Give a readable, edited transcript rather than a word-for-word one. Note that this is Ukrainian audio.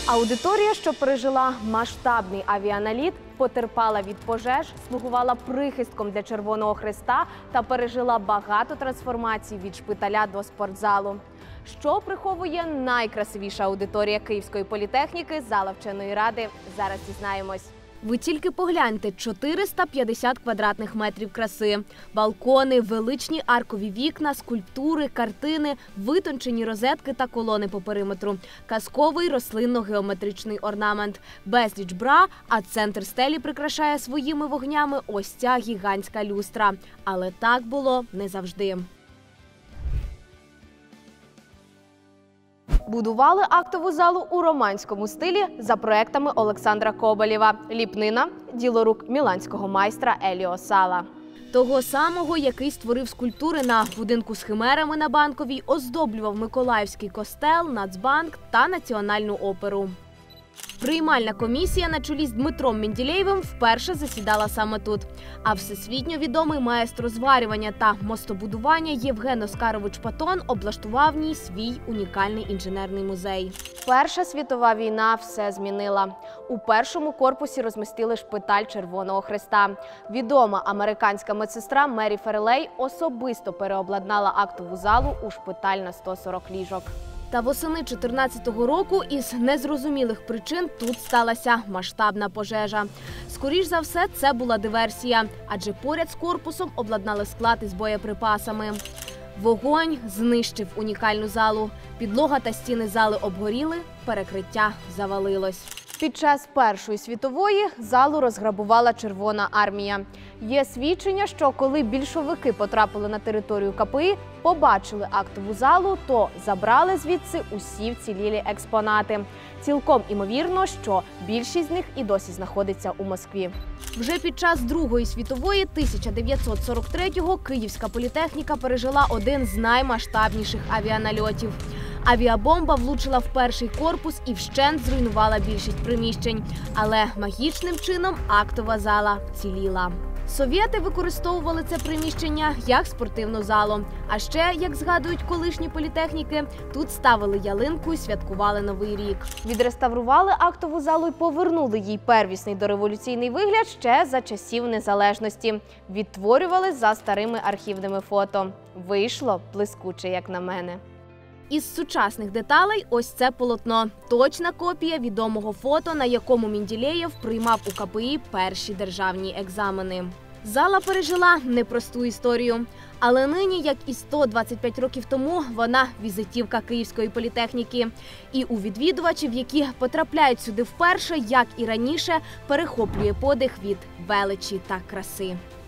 Аудиторія, що пережила масштабний авіаналіт, потерпала від пожеж, слугувала прихистком для Червоного Хреста та пережила багато трансформацій від шпиталя до спортзалу. Що приховує найкрасивіша аудиторія Київської політехніки, зала вченої ради, зараз дізнаємось. Ви тільки погляньте – 450 квадратних метрів краси. Балкони, величні аркові вікна, скульптури, картини, витончені розетки та колони по периметру. Казковий рослинно-геометричний орнамент. Безліч бра, а центр стелі прикрашає своїми вогнями ось ця гігантська люстра. Але так було не завжди. Будували актову залу у романському стилі за проектами Олександра Коболєва. Ліпнина – діло рук міланського майстра Еліо Сала. Того самого, який створив скульптури на будинку з химерами на Банковій, оздоблював Миколаївський костел, Нацбанк та Національну оперу. Приймальна комісія на чолі з Дмитром Менделєєвим вперше засідала саме тут. А всесвітньо відомий маестро зварювання та мостобудування Євген Оскарович Патон облаштував в ній свій унікальний інженерний музей. Перша світова війна все змінила. У першому корпусі розмістили шпиталь Червоного Хреста. Відома американська медсестра Мері Ферелей особисто переобладнала актову залу у шпиталь на 140 ліжок. Та восени 2014 року із незрозумілих причин тут сталася масштабна пожежа. Скоріш за все, це була диверсія, адже поряд з корпусом обладнали склад із боєприпасами. Вогонь знищив унікальну залу. Підлога та стіни зали обгоріли, перекриття завалилось. Під час Першої світової залу розграбувала Червона армія. Є свідчення, що коли більшовики потрапили на територію КПІ, побачили актову залу, то забрали звідси усі вцілілі експонати. Цілком імовірно, що більшість з них і досі знаходиться у Москві. Вже під час Другої світової 1943-го Київська політехніка пережила один з наймасштабніших авіанальотів. Авіабомба влучила в перший корпус і вщент зруйнувала більшість приміщень. Але магічним чином актова зала вціліла. Совєти використовували це приміщення як спортивну залу. А ще, як згадують колишні політехніки, тут ставили ялинку і святкували Новий рік. Відреставрували актову залу і повернули їй первісний дореволюційний вигляд ще за часів незалежності. Відтворювали за старими архівними фото. Вийшло блискуче, як на мене. Із сучасних деталей ось це полотно. Точна копія відомого фото, на якому Менделєєв приймав у КПІ перші державні екзамени. Зала пережила непросту історію. Але нині, як і 125 років тому, вона візитівка Київської політехніки. І у відвідувачів, які потрапляють сюди вперше, як і раніше, перехоплює подих від величі та краси.